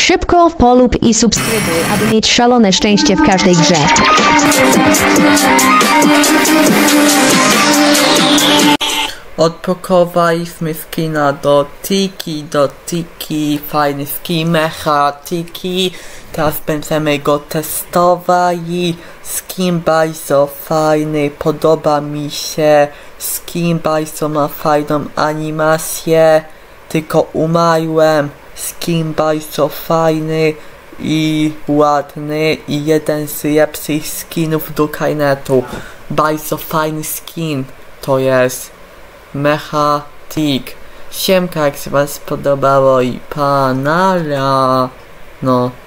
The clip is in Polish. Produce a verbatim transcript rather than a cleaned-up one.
Szybko polub i subskrybuj, aby mieć szalone szczęście w każdej grze. Odpakowaliśmy skina do Tiki, do Tiki, fajny skin mecha Tiki. Teraz będziemy go testować. Skin bardzo fajny, podoba mi się. Skin bardzo ma fajną animację, tylko umarłem. Skin bardzo fajny i ładny i jeden z lepszych skinów do Kainetu. Bardzo fajny skin to jest Mecha Tik. Siemka, jak się wam spodobało i panara. No.